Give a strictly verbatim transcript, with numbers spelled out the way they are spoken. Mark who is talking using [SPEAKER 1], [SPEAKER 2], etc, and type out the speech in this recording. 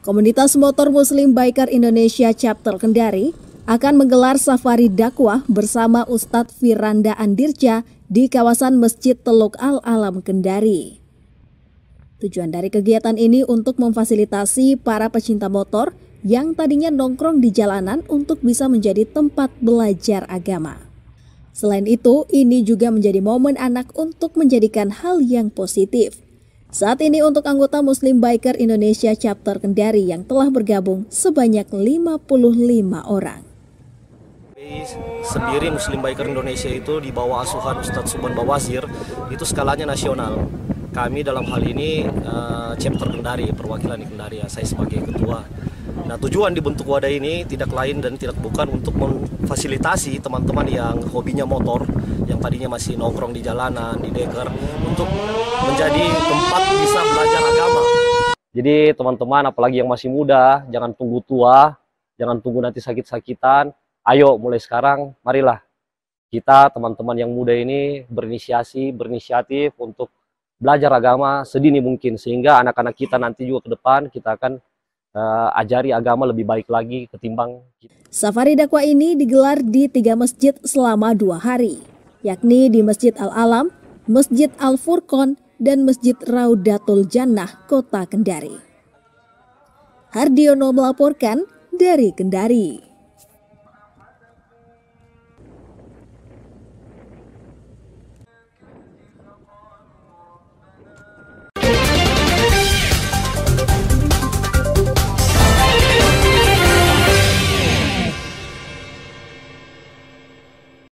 [SPEAKER 1] Komunitas motor Muslim Biker Indonesia Chapter Kendari akan menggelar safari dakwah bersama Ustadz Firanda Andirja di kawasan Masjid Teluk Al-Alam Kendari. Tujuan dari kegiatan ini untuk memfasilitasi para pecinta motor yang tadinya nongkrong di jalanan untuk bisa menjadi tempat belajar agama. Selain itu, ini juga menjadi momen anak untuk menjadikan hal yang positif. Saat ini untuk anggota Muslim Biker Indonesia Chapter Kendari yang telah bergabung sebanyak lima puluh lima orang.
[SPEAKER 2] Sendiri Muslim Biker Indonesia itu di bawah asuhan Ustadz Subhan Bawazir itu skalanya nasional. Kami dalam hal ini uh, Chapter Kendari, perwakilan di Kendari, ya, saya sebagai ketua. Nah, tujuan dibentuk wadah ini tidak lain dan tidak bukan untuk memfasilitasi teman-teman yang hobinya motor, yang tadinya masih nongkrong di jalanan, di deker, untuk menjadi tempat bisa belajar agama. Jadi teman-teman, apalagi yang masih muda, jangan tunggu tua, jangan tunggu nanti sakit-sakitan. Ayo mulai sekarang, marilah kita teman-teman yang muda ini berinisiasi, berinisiatif untuk belajar agama sedini mungkin, sehingga anak-anak kita nanti juga ke depan kita akan Uh, ajari agama lebih baik lagi ketimbang kita.
[SPEAKER 1] Safari dakwah ini digelar di tiga masjid selama dua hari, yakni di Masjid Al-Alam, Masjid Al-Furqon, dan Masjid Raudatul Jannah, Kota Kendari. Hardiono melaporkan dari Kendari.